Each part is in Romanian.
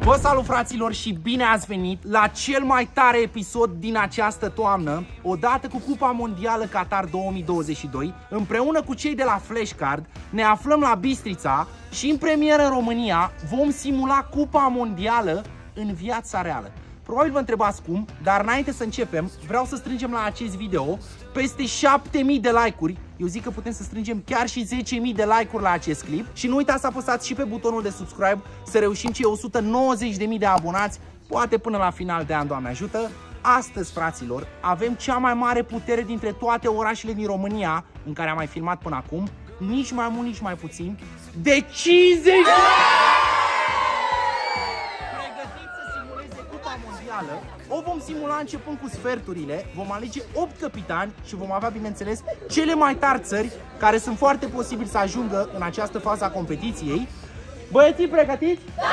Vă salut, fraților, și bine ați venit la cel mai tare episod din această toamnă, odată cu Cupa Mondială Qatar 2022. Împreună cu cei de la Flashcard ne aflăm la Bistrița și în premieră în România vom simula Cupa Mondială în viața reală. Probabil vă întrebați cum, dar înainte să începem, vreau să strângem la acest video peste 7000 de like-uri. Eu zic că putem să strângem chiar și 10.000 de like-uri la acest clip. Și nu uitați să apăsați și pe butonul de subscribe să reușim cei 190.000 de abonați, poate până la final de an, Doamne ajută. Astăzi, fraților, avem cea mai mare putere dintre toate orașele din România în care am mai filmat până acum, nici mai mult, nici mai puțin, de 50! O vom simula începând cu sferturile, vom alege 8 capitani și vom avea, bineînțeles, cele mai tari țări care sunt foarte posibil să ajungă în această fază a competiției. Băieții, pregătiți? Da!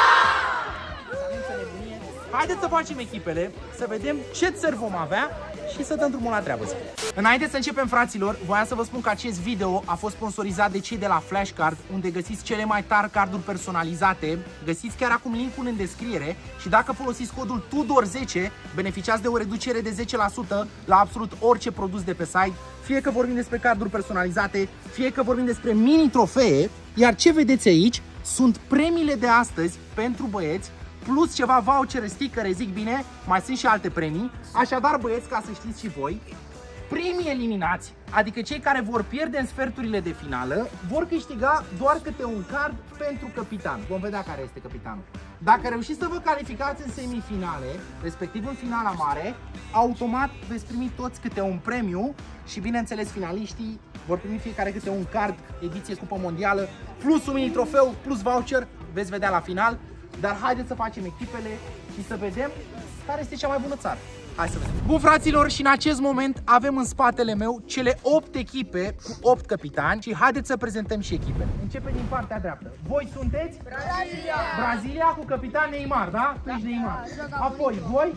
Haideți să facem echipele, să vedem ce țări vom avea și să dăm drumul la treabă. Înainte să începem, fraților, voiam să vă spun că acest video a fost sponsorizat de cei de la Flashcard, unde găsiți cele mai tari carduri personalizate. Găsiți chiar acum linkul în descriere și dacă folosiți codul TUDOR10, beneficiați de o reducere de 10% la absolut orice produs de pe site, fie că vorbim despre carduri personalizate, fie că vorbim despre mini trofee. Iar ce vedeți aici sunt premiile de astăzi pentru băieți, plus ceva vouchere, stickere, zic bine, mai sunt și alte premii. Așadar, băieți, ca să știți și voi, primii eliminați, adică cei care vor pierde în sferturile de finală, vor câștiga doar câte un card pentru capitan. Vom vedea care este capitanul. Dacă reușiți să vă calificați în semifinale, respectiv în finala mare, automat veți primi toți câte un premiu și, bineînțeles, finaliștii vor primi fiecare câte un card ediție Cupă Mondială, plus un mini trofeu, plus voucher, veți vedea la final. Dar haideți să facem echipele și să vedem care este cea mai bună țară. Hai să vedem. Bun, fraților, și în acest moment avem în spatele meu cele 8 echipe cu 8 capitani și haideți să prezentăm și echipele. Începem din partea dreaptă. Voi sunteți? Brazilia! Brazilia cu capitan Neymar, da? Tu ești Neymar. Apoi, voi?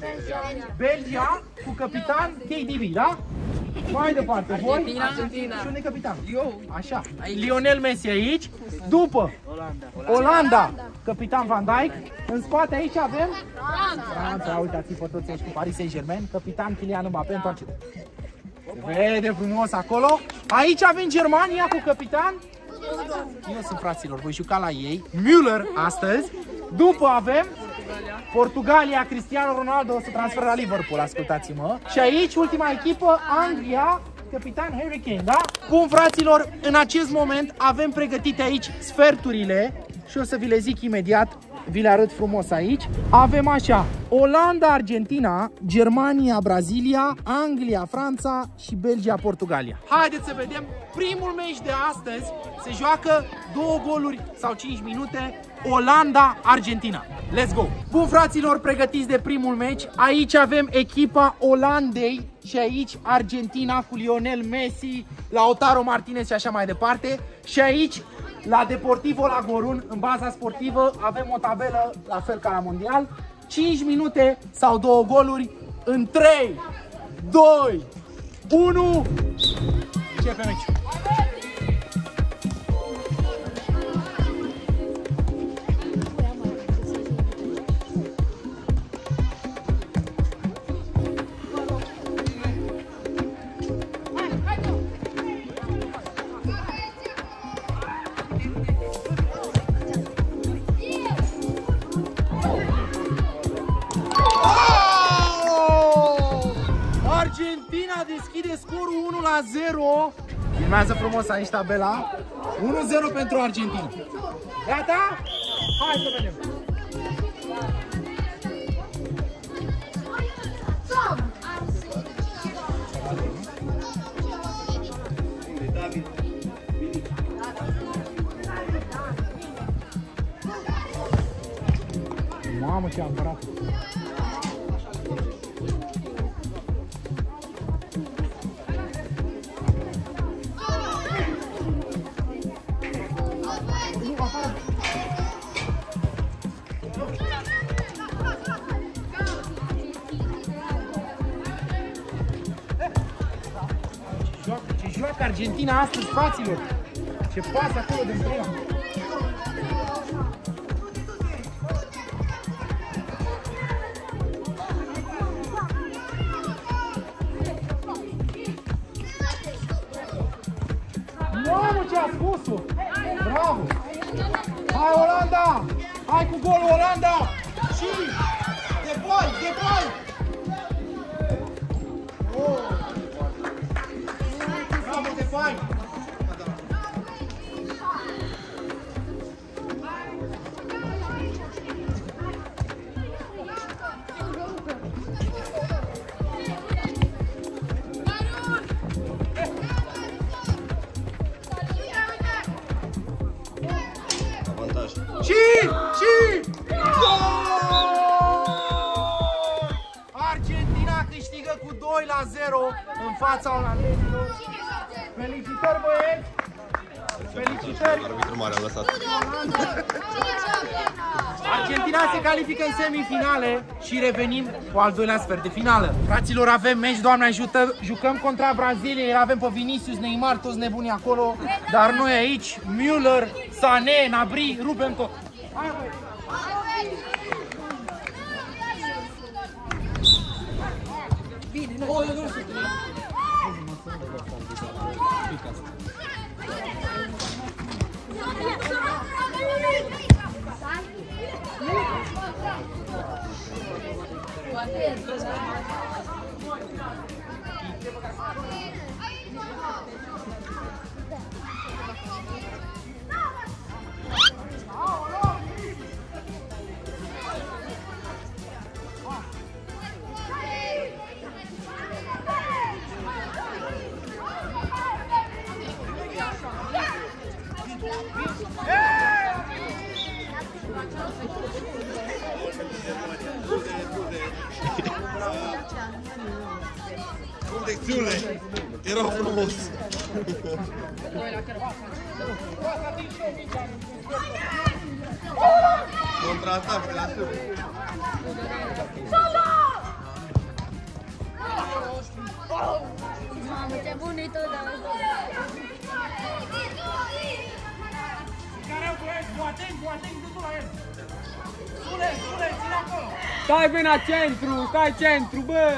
Belgia cu capitan KDB, da? Mai departe, voi? Argentina. Și unde e capitan? Eu. Așa. Lionel Messi aici. După Olanda, capitan Van Dijk. În spate aici avem Franța. Uitați-vă pe toți aici cu Paris Saint-Germain. Capitan Kylian Mbappé. Întoarce-te. Se vede frumos acolo. Aici avem Germania cu capitan. Eu sunt, fraților, voi juca la ei. Müller astăzi. După avem Portugalia, Cristiano Ronaldo se transferă la Liverpool, ascultați-mă. Și aici, ultima echipă, Anglia, capitan Harry Kane, da? Bun, fraților, în acest moment avem pregătite aici sferturile și o să vi le zic imediat, vi le arăt frumos aici. Avem așa, Olanda, Argentina, Germania, Brazilia, Anglia, Franța și Belgia, Portugalia. Haideți să vedem primul meci de astăzi. Se joacă 2 goluri sau 5 minute, Olanda, Argentina. Let's go! Bun, fraților, pregătiți de primul meci. Aici avem echipa Olandei și aici Argentina cu Lionel Messi, Lautaro Martinez și așa mai departe. Și aici, la Deportivo La Gorun, în baza sportivă, avem o tabelă la fel ca la mondial. 5 minute sau 2 goluri în 3, 2, 1. Începem meciul. Argentina deschide scorul 1-0. Filmează frumos aici tabela. 1-0 pentru Argentina. Gata? Hai să vedem. Mamă, ce apărat. Ce joacă Argentina astăzi, fraților! Ce pasă acolo de prima! pasul! Bravo! Hai Olanda! Hai cu golul Olanda! Și de bal, de bal! Bravo, de bal! Argentina câștigă cu 2-0 în fața olandezilor. Felicitări, băieți! Felicitări! Arbitru mare a lăsat. Argentina se califică în semifinale și revenim cu al doilea sfert de finală. Fraților, avem meci, Doamne ajută, jucăm contra Braziliei, avem pe Vinicius, Neymar, toți nebuni acolo, dar noi aici, Müller, Sané, Gnabry, rupem tot. Hai, băi! Bine, nu. Colecțiune! Era frumos! Contraatac de la sub! Mamă, ce bun e tot, dar... Stai bine la centru, stai centru, bă!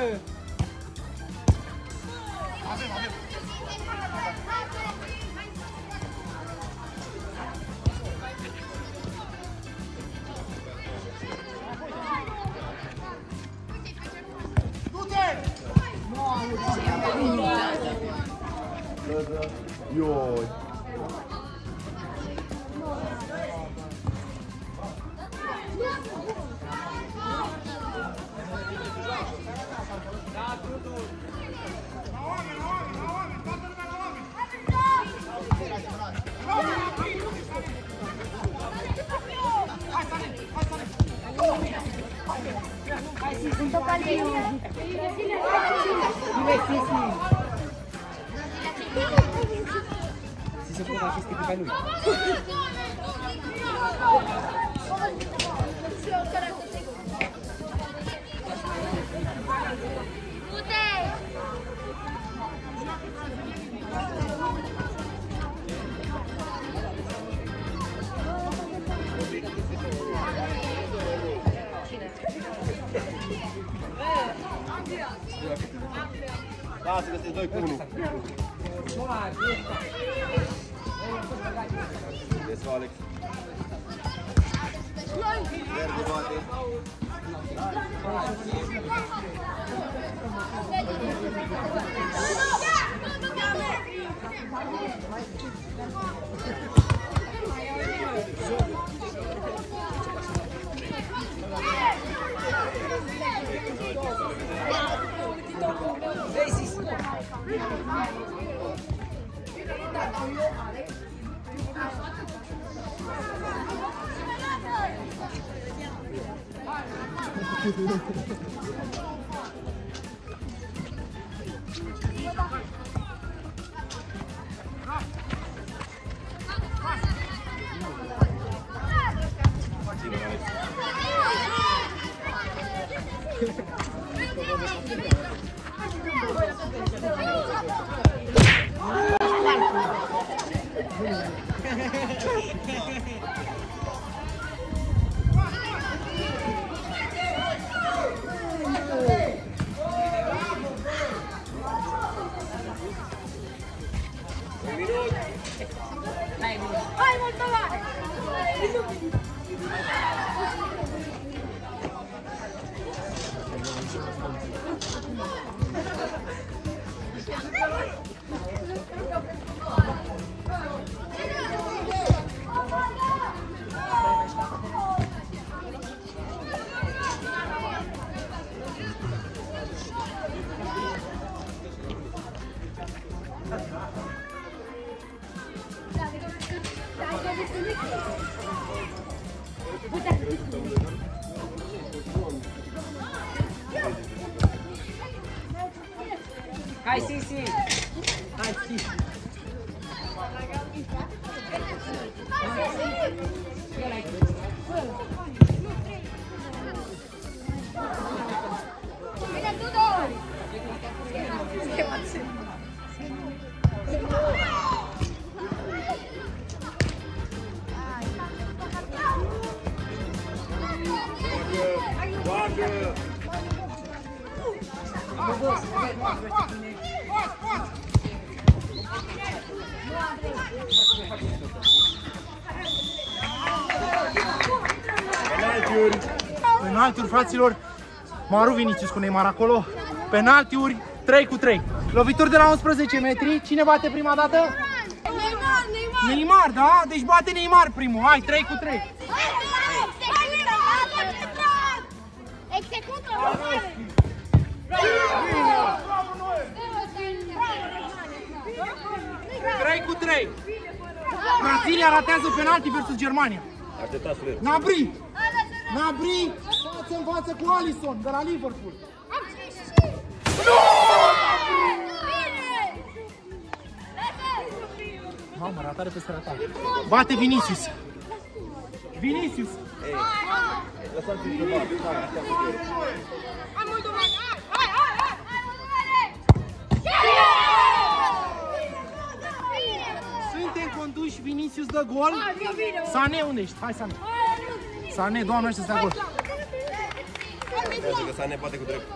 Ioi! Si se può fare questi per lui. Lasă că sunteți 2 cu 1. Ies-o, Alex. Verde, bate. Hai, Sisi! Hai, Sisi! Penaltiuri, fraților. Maru Vinicius cu Neymar acolo. Penaltiuri, 3 cu 3. Lovituri de la 11 metri. Cine bate prima dată? Neymar, da? Deci bate Neymar primul. Hai, 3 cu 3. Cu 3. Brazilia ratează penalti versus Germania. Gnabry! Gnabry față în față cu Alisson de la Liverpool. Mamă, ratare peste ratare. Bate Vinicius. Vinicius. Suntem conduși, Vinicius dă gol. Sané, unde ești? Hai, Sané. Sané, doamne, ăștia stă gol. Că Sané poate cu drept.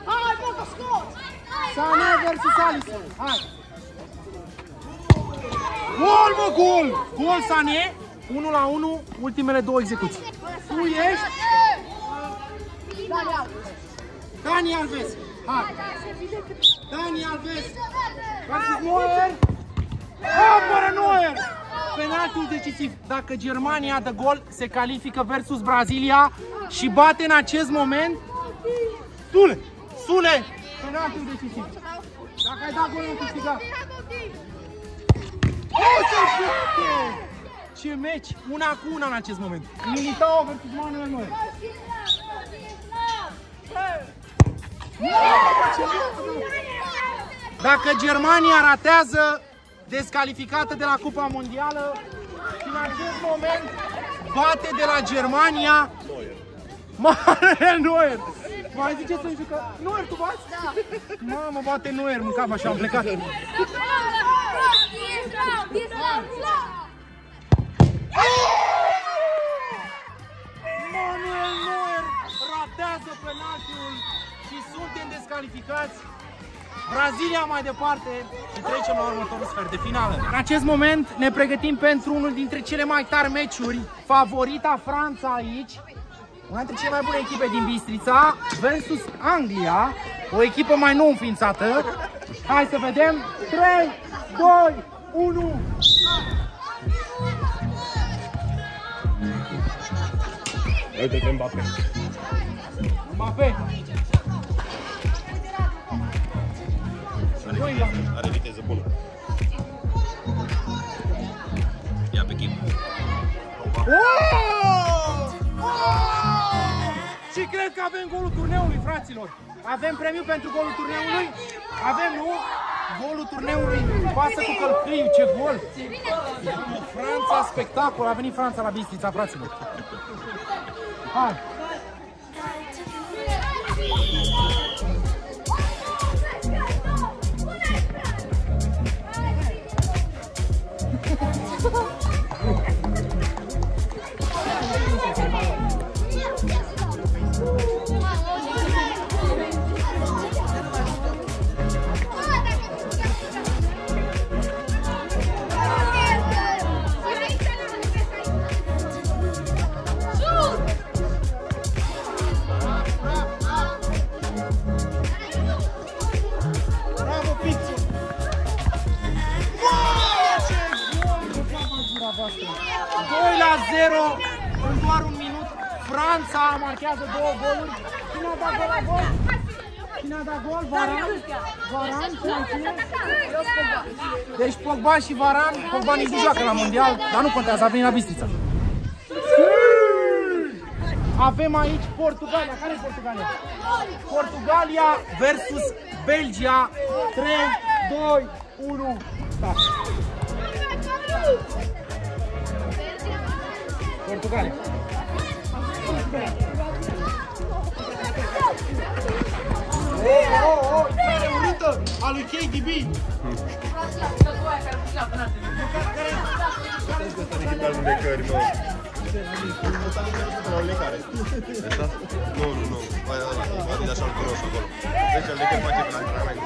Sané versus Alisson. Hai. Gol, mă, gol! Gol, Sané. 1-1, ultimele două execuții. Tu ești? Dani Alves. Hai. Dani Alves. Versus Neuer. Apără Neuer! Penaltiul decisiv. Dacă Germania dă gol, se califică versus Brazilia și bate în acest moment Sule! Penaltiul decisiv. Dacă ai dat gol, am câștigat. Ce meci! 1-1 în acest moment. Militao versus Manuel Neuer. Dacă Germania ratează, descalificată de la Cupa Mondială, și în acest moment bate de la Germania Manuel Neuer. Mai ziceți să-mi jucă? Neuer, tu bați? Da. Mamă, bate Neuer, mâncam așa, am plecat. Manuel Neuer ratează penaltiul și suntem descalificați. Brazilia mai departe și trecem la următorul sfert de finală. În acest moment ne pregătim pentru unul dintre cele mai tari meciuri. Favorita Franța aici, una dintre cele mai bune echipe din Bistrița, versus Anglia, o echipă mai nou înființată. Hai să vedem. 3, 2, 1. Uite-te Mbappé. Mbappé. Are viteză bună. Ia pe chip. Și cred că avem golul turneului, fraților. Avem premiu pentru golul turneului? Avem, nu? Golul turneului, pasă cu călcâiul, ce gol! Franța, spectacol, a venit Franța la Bistrița, fraților. Hai! în doar un minut, Franța marchează 2 goluri. Cine a dat gol la gol? Cine a dat gol? Varan? Varan? Deci Pogba și Varan. Pogba nici nu joacă la mondial, dar nu contează, a venit la Bistrița. Avem aici Portugalia. Care e Portugalia? Portugalia versus Belgia. 3, 2, 1. Da. Portugalia. Oh, care urită a lui KDB. Nu. Mai de așa îl cunosc acolo. Deci, de când face pe la antrenament.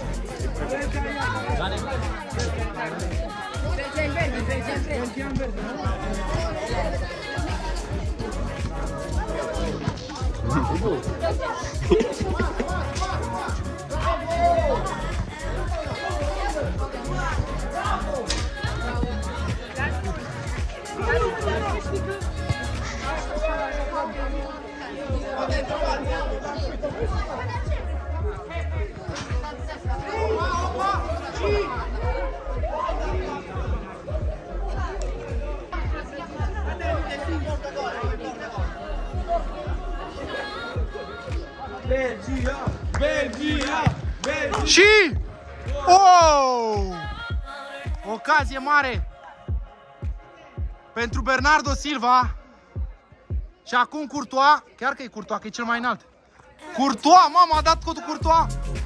Și ocazie mare pentru Bernardo Silva. Și acum Courtois, chiar că e Courtois, că e cel mai înalt. Courtois, mama, a dat cotul Courtois.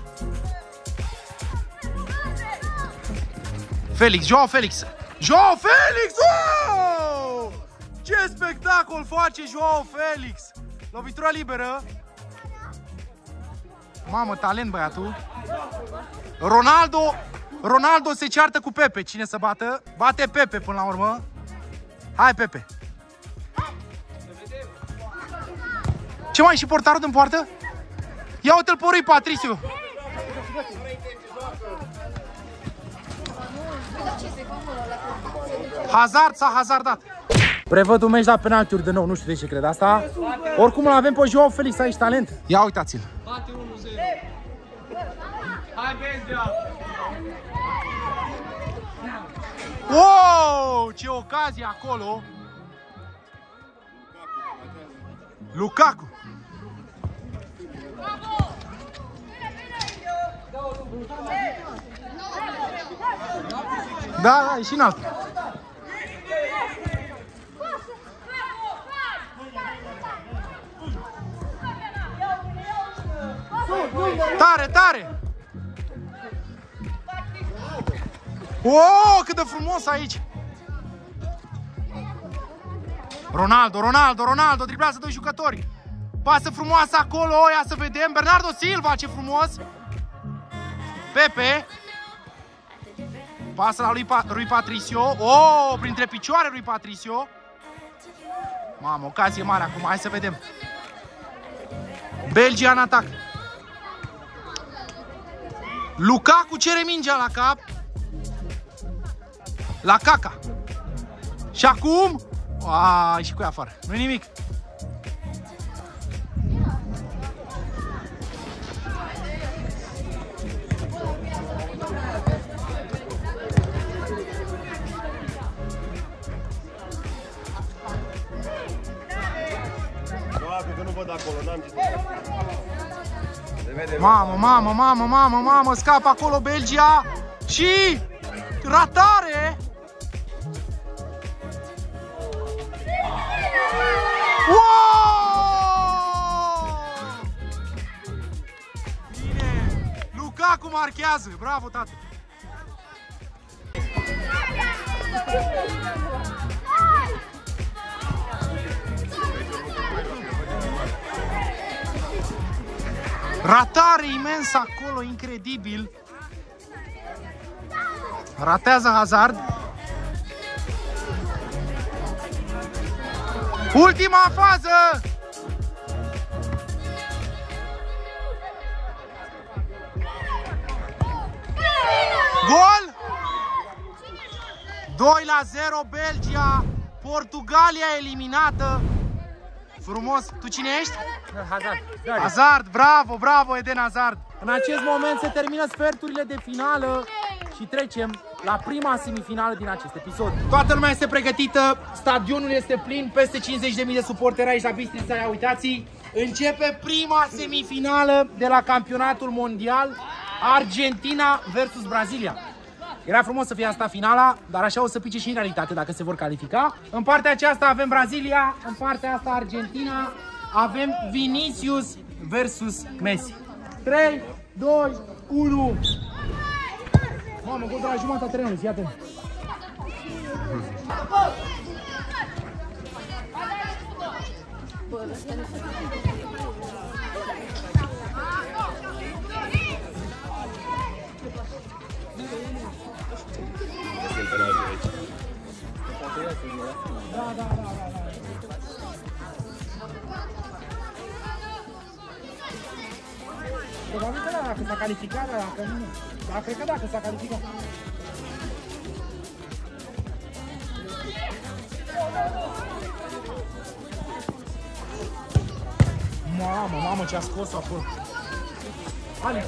Felix, Joao Felix. Joao Felix! Oh! Ce spectacol face Joao Felix! Lovitura liberă. Mamă, talent băiatul. Ronaldo se ceartă cu Pepe. Cine să bată? Bate Pepe până la urmă. Hai, Pepe. Ce mai și portarul din poartă? Ia uite-l pe Rui Patricio. Hazard s-a hazardat. Prevăd un meci la penaltiuri de nou, nu știu de ce cred asta. Oricum îl avem pe Joao Felix aici, talent. Ia uitați-l. Bate 1-0. Hai, Belgia! Wow, ce ocazie acolo. Lukaku. Da, e și înalt. Tare, tare! Oh, cât de frumos aici! Ronaldo, driblează 2 jucători. Pasă frumoasă acolo, ia să vedem. Bernardo Silva, ce frumos! Pepe. Pasă la lui Patricio. Oh, printre picioare lui Patricio. Mamă, ocazie mare acum, hai să vedem. Belgia în atac. Lukaku cere mingea la cap. La Caca. Și acum și cu ea afară. Nu-i nimic. Că nu văd acolo, n-am ce să... Mamă, scapă acolo Belgia. Și ratare. Wow! Bine! Lukaku marchează! Bravo, tată! Ratare imensă acolo, incredibil! Ratează Hazard. Ultima fază! Gol! 2-0 Belgia, Portugalia eliminată. Frumos. Tu cine ești? Hazard. Hazard, bravo, bravo Eden Hazard. În acest moment se termină sferturile de finală și trecem la prima semifinală din acest episod. Toată lumea este pregătită, stadionul este plin, peste 50.000 de suporteri aici la Bistrița, ia uitați. Începe prima semifinală de la campionatul mondial, Argentina versus Brazilia. Era frumos să fie asta finala, dar așa o să pice și în realitate dacă se vor califica. În partea aceasta avem Brazilia, în partea asta Argentina, avem Vinicius versus Messi. 3, 2, 1. Mamă, gol de la jumătatea terenului, fii atent. Da. Probabil că da, dacă s-a calificat, dacă nu. Dar cred că dacă s-a calificat. Mamă, ce a scos-o acolo. Hai,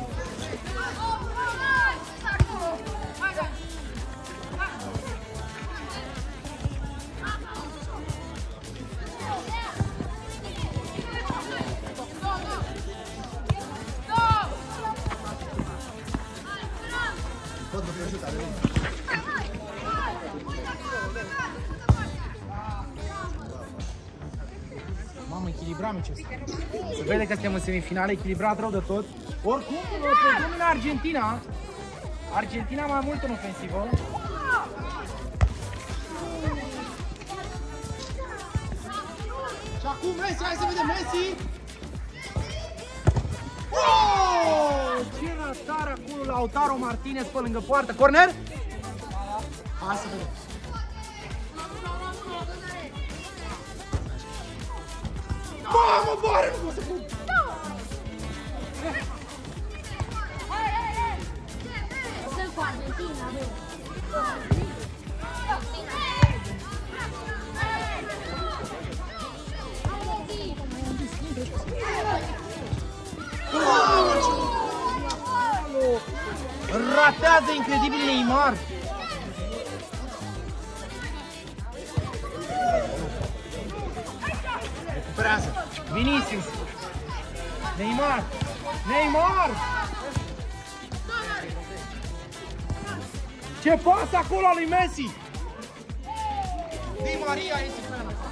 mamă, echilibrat meciul ăsta. Se vede că suntem în semifinale, echilibrat rău de tot. Oricum, predomina Argentina. Argentina mai mult în ofensivă. Și acum Messi, hai să vedem Messi. Oh! Ce ratare acolo, Lautaro Martinez pe lângă poartă. Corner? Hai să vedem. Mamă, boare, nu pot să pun! Sunt cu Argentina, bă. Ratează incredibil Neymar! Recuperează! Vinicius! Neymar! Neymar! Ce pas acolo al lui Messi! Di Maria este pe ăla.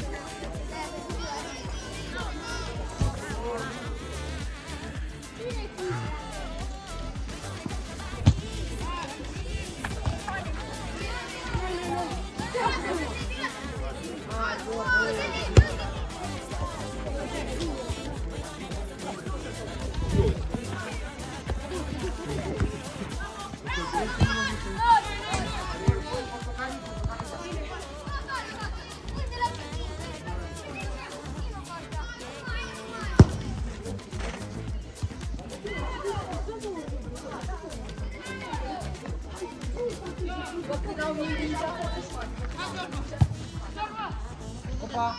Opa!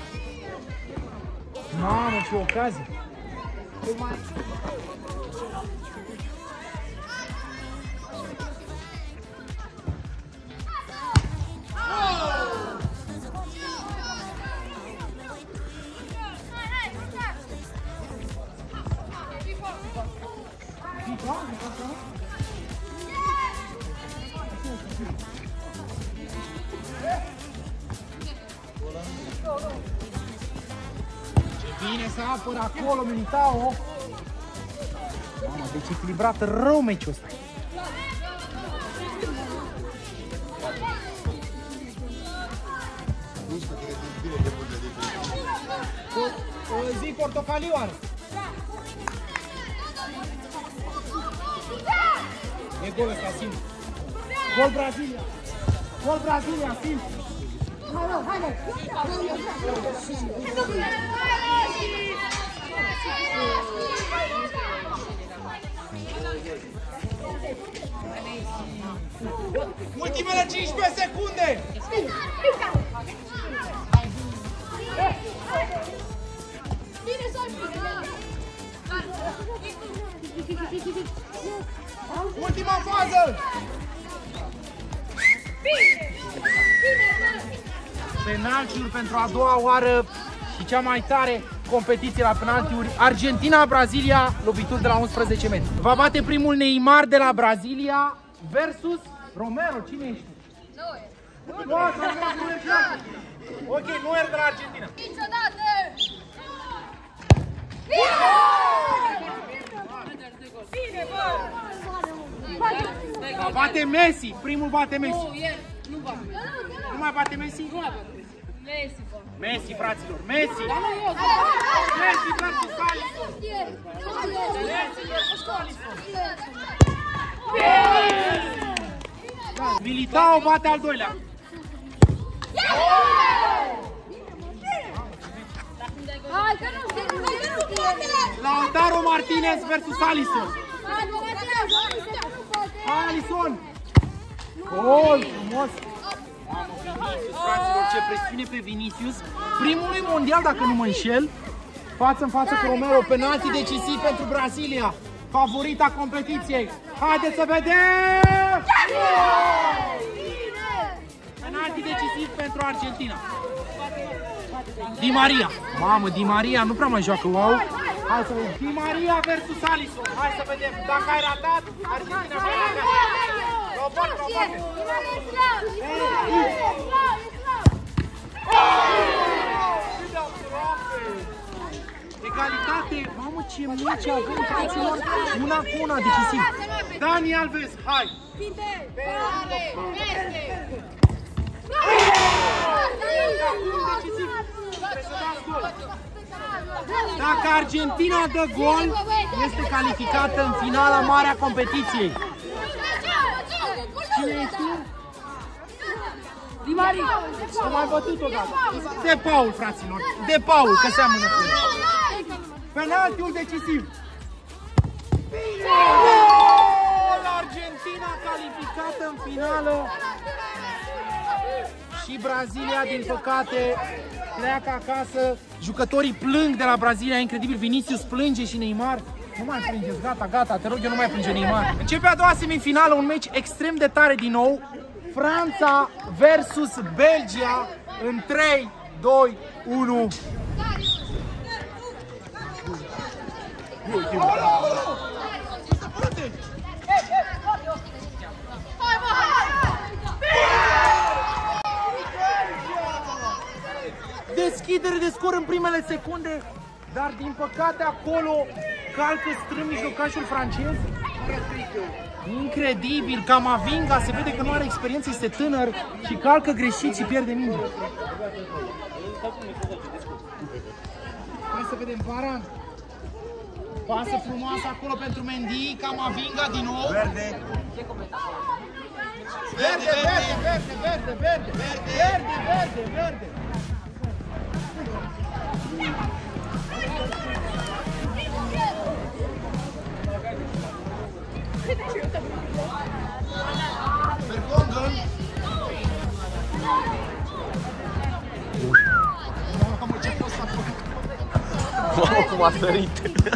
Mamă, ce ocazie! Ce bine să apără acolo Militao! Mamă, deci echilibrat rău meciul ăsta! Zi portocaliu are! E gol ăsta, simplu! Gol Brazilia! Gol Brazilia, simplu! Ultimele 15 secunde! Ultima fază! Penaltiuri pentru a doua oară și cea mai tare competiție la penaltiuri. Argentina-Brazilia, lovituri de la 11 metri. Va bate primul Neymar de la Brazilia versus Romero. Cine ești? Neuer. Ok, Neuer de la Argentina. Bate Messi, primul bate Messi. Nu mai bate Messi? Messi, fraților, Messi! Messi versus Alisson! Messi versus Alisson! Militao bate al doilea! Lautaro Martinez versus Alisson! Alisson! Gol frumos! Vinicius, fraților, ce presiune pe Vinicius. Primului mondial, dacă nu mă înșel. Față în față cu Romero, penalti decisiv pentru Brazilia. Favorita competiției. Haideți să vedem! Penalti decisiv pentru Argentina. Di Maria. Mamă, Di Maria nu prea mai joacă, wow. Hai să vedem. Di Maria versus Alisson. Hai să vedem. Dacă ai ratat, Argentina va rata. Egalitate. Mamă, ce meci avem, fraților. Una cu una, decisiv. Dani Alves, hai. Dacă Argentina dă gol, este calificată în finala mare a competiției. Cine ești tu? Di Maria. Am mai bătut odată. De Paul, fraților. De Paul, că seamănă cu el. Penaltiul decisiv. Gol! Argentina calificată în finală. Și Brazilia, din păcate, pleacă acasă. Jucătorii plâng de la Brazilia, incredibil. Vinicius plânge și Neymar. Nu mai plângeți, gata, gata, te rog eu, nu mai plânge Neymar. Începe a doua semifinală, un meci extrem de tare din nou. Franța versus Belgia în 3, 2, 1. Deschidere de scor în primele secunde, dar din păcate acolo calcă strâm mijlocașul francez. Incredibil, Camavinga se vede că nu are experiență, este tânăr și calcă greșit și pierde mingea. Hai să vedem, Varane. Pasă frumoasă acolo pentru Mendy, Camavinga din nou. Verde. Verde, verde, verde, verde, verde, verde, verde, verde. Mamă, cum a sărit!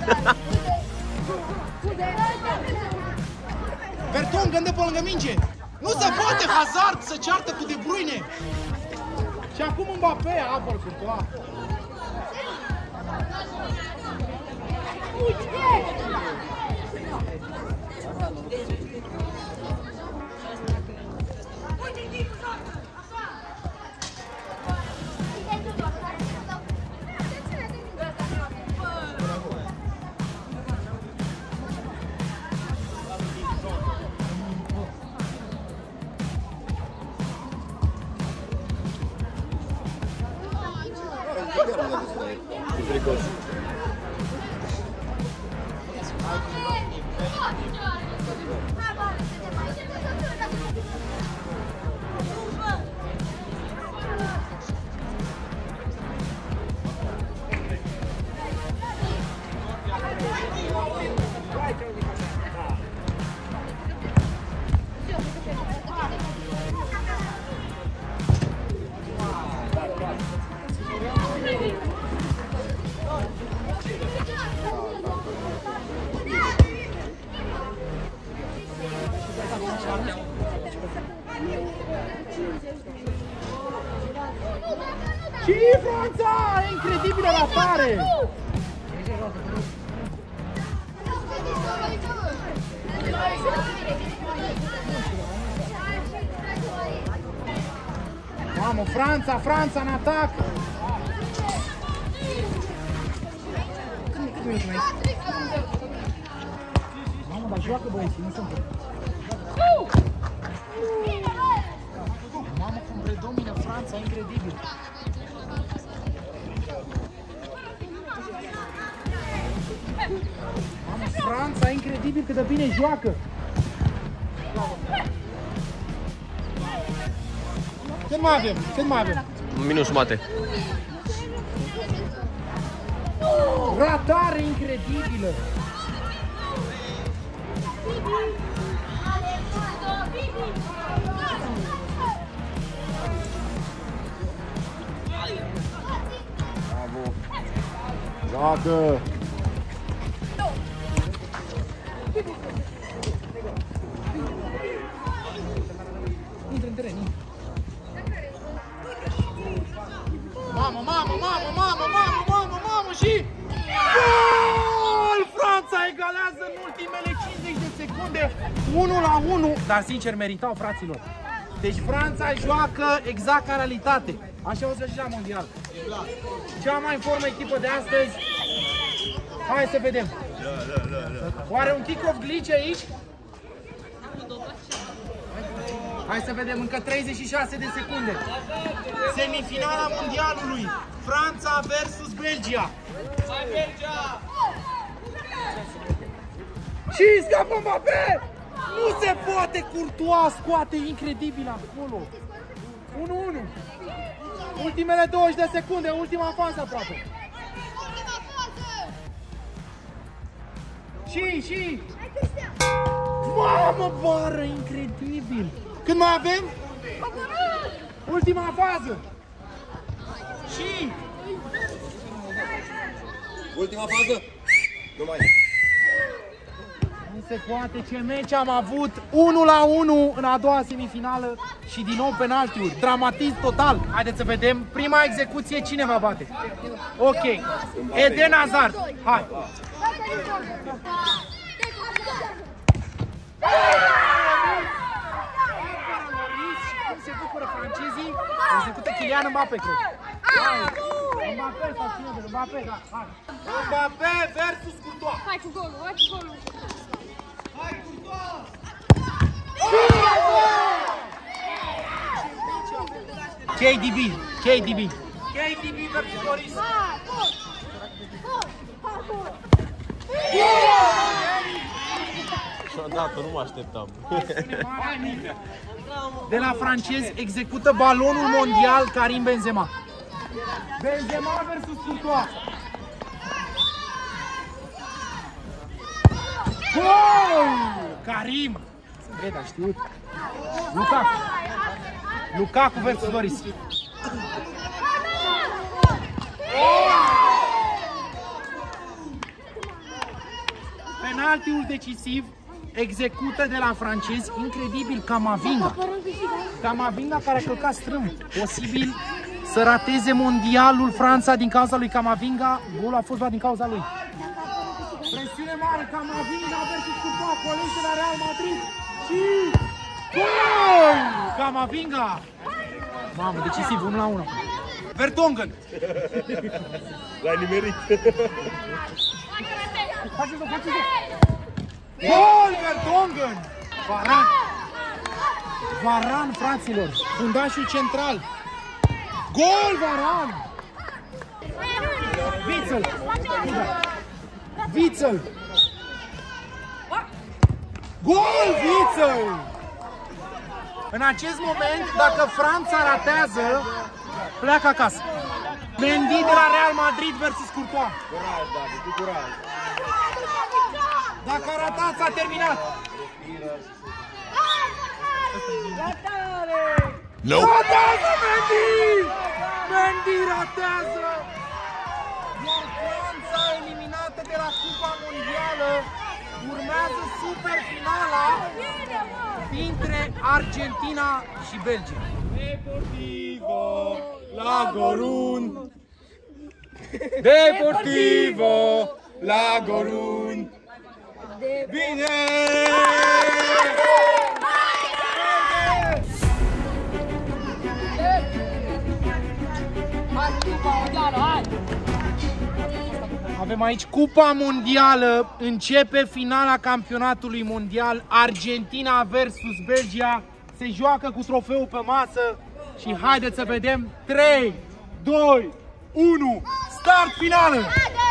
Vertonghen de pe lângă minge! Nu se poate Hazard să ceartă cu De Bruyne! Și acum Mbappé apăr cu toată! Și Franța! Incredibilă ratare! Mamă, Franța în atac! Mamă, dar joacă băieții, nu sunt. Mamă, cum predomină Franța, incredibil! Mamă, Franța, incredibil cât de bine joacă! Cât mai avem? Cât mai avem? Un minut jumate. Ratare incredibilă! Bravo. Joacă! Intră în teren, intră. Mamă și... Gol! Franța egalează în ultimele 50 de secunde 1-1, dar sincer meritau, fraților. Deci Franța joacă exact ca realitate. Așa o să și la mondial. Cea mai în formă echipă de astăzi. Hai să vedem. Oare un kick-off glitch aici? Hai să vedem, încă 36 de secunde. Semifinala mondialului. Franța versus Belgia. Hai Belgia! Și scapă Mbappé! Nu se poate, Courtois scoate incredibil acolo. 1-1. Ultimele 20 de secunde, ultima fază aproape. Și... Mamă, bară, incredibil! Când mai avem? Ultima fază! Și... Ultima fază? Nu mai. Nu se poate, ce meci am avut! 1-1 în a doua semifinală și din nou penaltiuri. Dramatism total! Haideți să vedem prima execuție, cine va bate? Ok, Eden Hazard, hai! Cum se bucură francezii? Execută Kylian Mbappé, cred. Mbappé sau cine de Mbappé, da, hai. Mbappé versus Courtois. Hai cu golul, hai cu golul. Hai Courtois! KDB versus Loris. Niciodată nu mă așteptam. De la francezi execută balonul mondial Karim Benzema. Benzema versus Courtois. Gol! Karim! Vede, a știut. Lukaku versus Loris. Penaltiul decisiv execută de la francezi, incredibil, Camavinga care a călcat strâm. Posibil să rateze mondialul Franța din cauza lui Camavinga. Golul a fost luat din cauza lui. Presiune mare, Camavinga versus Courtois, colește la Real Madrid și gol! Camavinga! Mamă, decisiv, 1-1. Vertonghen! L-ai nimerit. Faceți-o! Gol, Vertonghen! Varane, fraților, fundașul central. Gol, Varane! Witsel! Gol, Witsel! În acest moment, dacă Franța ratează, pleacă acasă. Mendy de la Real Madrid versus Courtois. Curaj, David, cu curaj. Dacă a ratat, s-a terminat. Ratează Mendy! Mendy ratează! Iar Franța eliminată de la Cupa Mondială urmează super finala dintre Argentina și Belgia. Deportivo La Gorun. Deportivo La Gorun. Bine! Avem aici Cupa Mondială, începe finala campionatului mondial, Argentina versus Belgia, se joacă cu trofeul pe masă și haideți să vedem 3, 2, 1, start finală!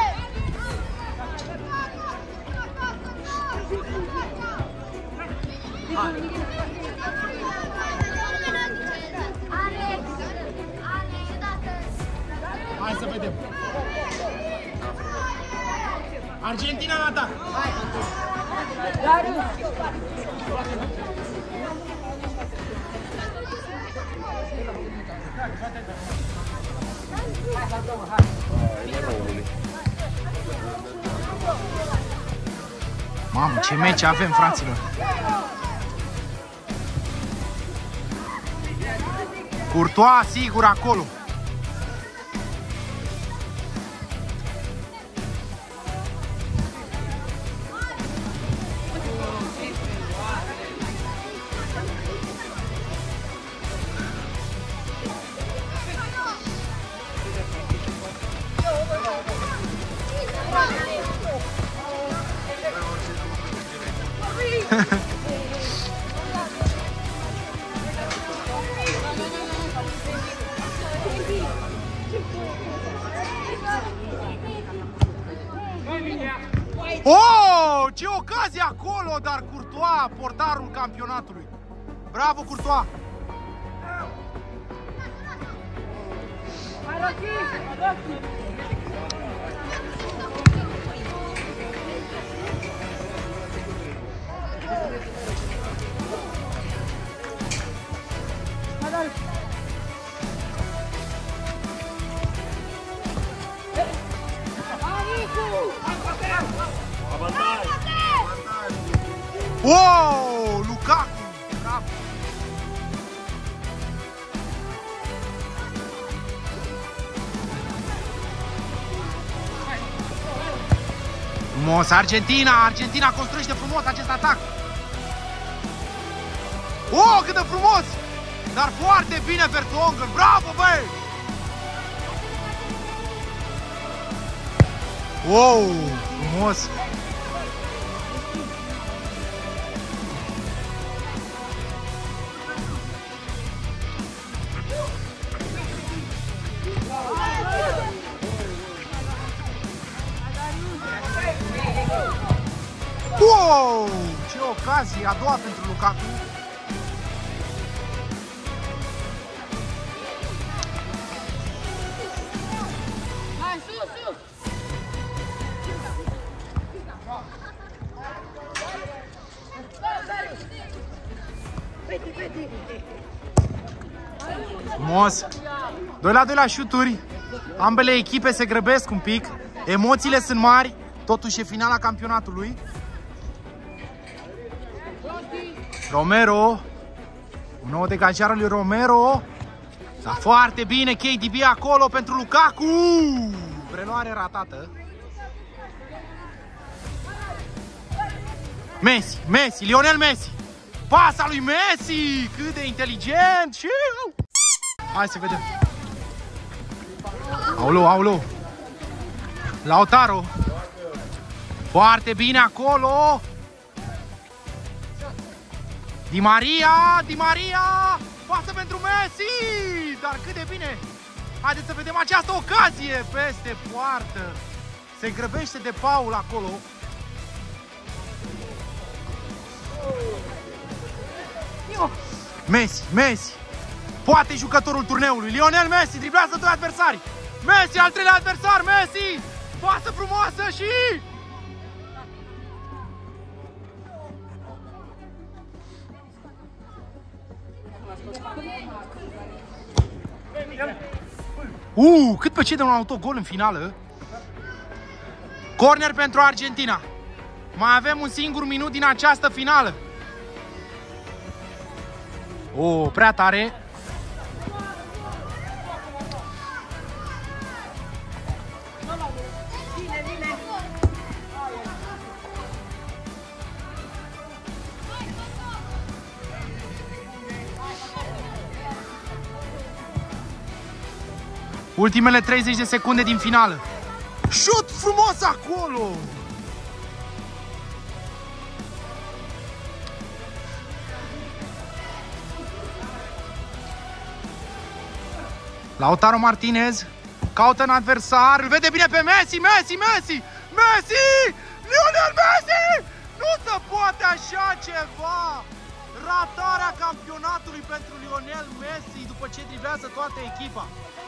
Hai să vedem! Argentina în atac! Mamă, ce meci avem, fraților! Courtois, sigur, acolo! Oh, ce ocazie acolo, dar Courtois, portarul campionatului. Bravo, Courtois! Wow, Lukaku! Bravo! Frumos, Argentina construiește frumos acest atac. Oh, cât de frumos! Dar foarte bine Vertonghen, bravo, băi! Wow, frumos! Wow! Ce ocazie! A doua pentru Lukaku. Hai, sus, sus! Frumos! 2 la 2 la șuturi. Ambele echipe se grăbesc un pic. Emoțiile sunt mari. Totuși e finala campionatului. Romero. Un nou degajare lui Romero. Da, foarte bine KDB acolo pentru Lukaku. Preluare ratată. Messi, Lionel Messi. Pasa lui Messi. Cât de inteligent. Și... Hai să vedem. Aulou. Lautaro. Foarte bine acolo. Di Maria. Pasă pentru Messi. Dar cât de bine. Haideți să vedem această ocazie. Peste poartă. Se grăbește de Paul acolo. Messi. Poate jucătorul turneului. Lionel Messi driblează 2 adversari. Messi, al 3-lea adversar. Messi. Pasă frumoasă și... cât pe ce de un autogol în finală. Corner pentru Argentina. Mai avem un singur minut din această finală. Prea tare. Ultimele 30 de secunde din finală. Șut frumos acolo! Lautaro Martinez caută în adversar, îl vede bine pe Messi, Messi! Lionel Messi! Nu se poate așa ceva! Ratarea campionatului pentru Lionel Messi după ce driblează toată echipa.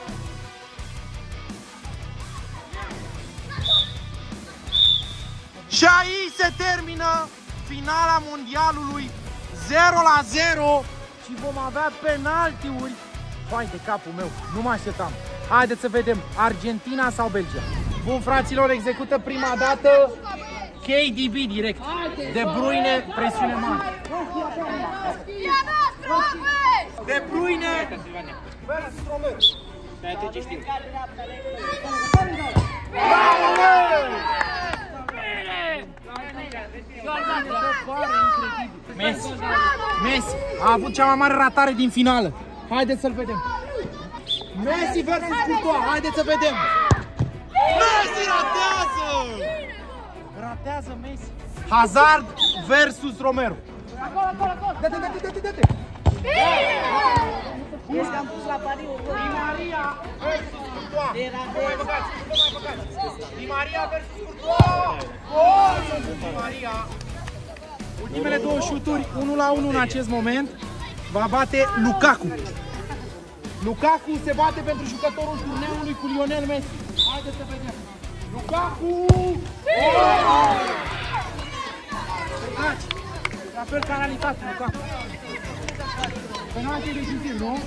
Și aici se termină finala mondialului 0-0 și vom avea penaltiuri. Vai de capul meu, nu mă așteptam. Haideți să vedem, Argentina sau Belgia. Bun, fraților, execută prima dată KDB direct. De Bruyne, presiune mare. De Bruyne versus Romero. Messi a avut cea mai mare ratare din finală. Haideți să-l vedem. Messi versus Courtois. Haideți să vedem. Messi ratează! Ratează Messi. Hazard versus Romero. Dă-te! Am pus la pariu. Di Maria versus Courtois. Nu mai băgați. Di Maria versus Courtois. Di Maria. Ultimele două șuturi, 1-1 în acest moment. Va bate Lukaku. Lukaku se bate pentru jucătorul turneului cu Lionel Messi. Haideți să vedem. Lukaku! La fel ca realitate, Lukaku. Penalti decisiv, nu?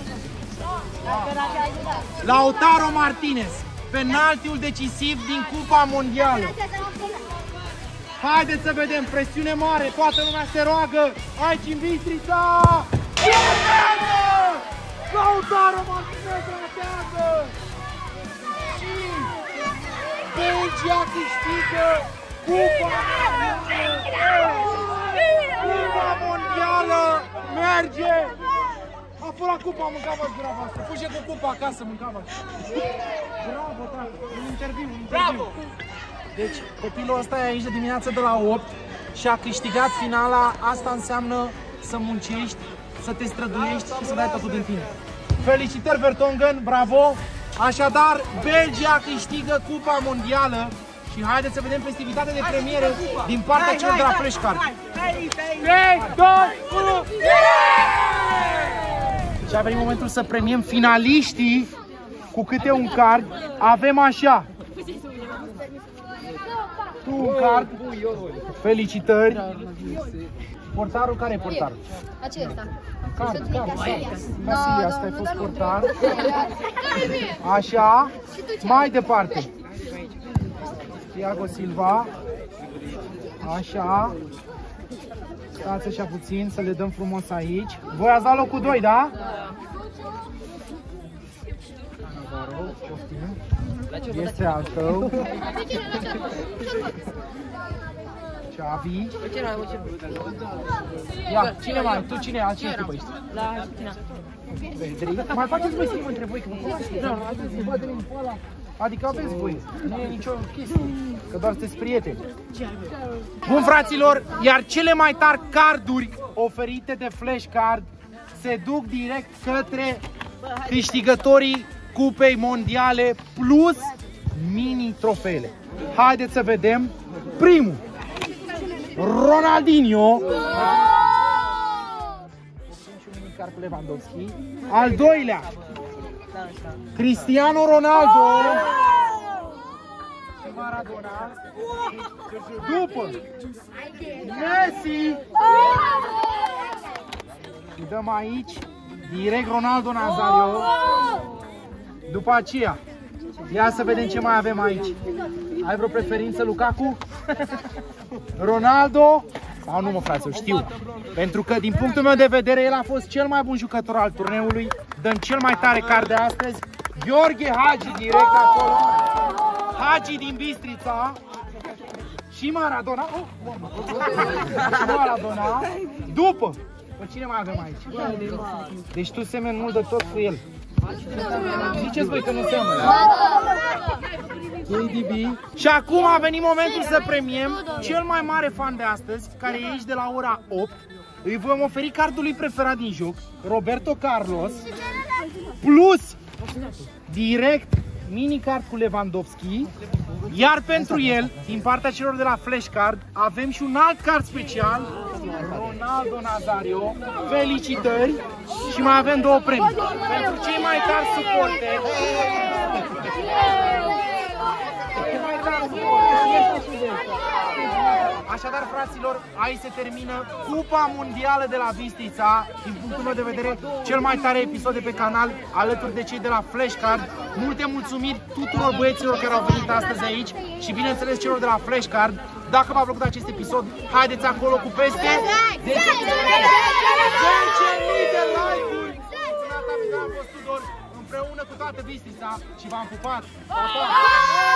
Lautaro Martinez. Penaltiul decisiv din Cupa Mondială. Haideți să vedem, presiune mare, toată lumea se roagă. Aici în Bistrița! Lautaro Martinez ratează! Și Belgia câștigă Cupa Mondială! Merge! A furat cupa, mâncava-ți gura voastră. Fuge cu cupa acasă, mâncava-ți. Bravo, tată! Un interviu. Bravo! Deci, copilul ăsta e aici de dimineață de la 8 și a câștigat finala. Asta înseamnă să muncești, să te străduiești și să dai totul din tine. Felicitări, Vertonghen, bravo! Așadar, Belgia câștigă Cupa Mondială și haideți să vedem festivitatea de premieră din partea celor de la Flashcard. 3, 2, 1! Și a venit momentul să premiem finaliștii cu câte un card. Avem așa. Tu un card. Felicitări. Portarul, care e portarul? Acesta. Casillas, că ai fost portar. Așa. Mai departe. Thiago Silva. Așa. Stați așa puțin să le dăm frumos aici. Voi ați dat locul 2, da? Este al tău. Xavi. Ia, cine mai? Tu cine? Altcine tu băiești? La Argentina. Pedri. Mai faceți voi schimb între voi, că mă cunoaște. Adică aveți voi. Nu e nicio chestie. Că doar sunteți prieteni. Bun, fraților, iar cele mai tari carduri oferite de Flashcard se duc direct către câștigătorii Cupei Mondiale plus mini trofeele. Haideți să vedem. Primul, Ronaldinho. Al doilea, Cristiano Ronaldo. Maradona. După, Messi. Și dăm aici direct Ronaldo Nazario. După aceea, Ia să vedem ce mai avem aici. Ai vreo preferință, Lukaku? Ronaldo? Sau nu, mă, frate, știu. Pentru că, din punctul meu de vedere, el a fost cel mai bun jucător al turneului. Dăm cel mai tare card de astăzi. Gheorghe Hagi, direct acolo. Hagi din Bistrița. Și Maradona. Și Maradona. După. Pe cine mai avem aici? Deci tu semeni mult de tot cu el. Ziceți voi că nu seamănă. KDB. Și acum a venit momentul să premiem cel mai mare fan de astăzi, care e aici de la ora 8. Îi vom oferi cardul lui preferat din joc, Roberto Carlos, plus direct mini-card cu Lewandowski. Iar pentru el, din partea celor de la Flashcard, avem și un alt card special, Ronaldo Nazario. Felicitări! Și mai avem două premii. Pentru cei mai tari suporteri. Așadar, fraților, aici se termină Cupa Mondială de la Bistrița. Din punctul meu de vedere, cel mai tare episod de pe canal, alături de cei de la Flashcard. Multe mulțumiri tuturor băieților care au venit astăzi aici și, bineînțeles, celor de la Flashcard. Dacă v-a plăcut acest episod, haideți acolo cu peste 10.000 de like-uri. Am fost Tudor, împreună cu toată Bistrița, și v-am pupat. Pa, pa!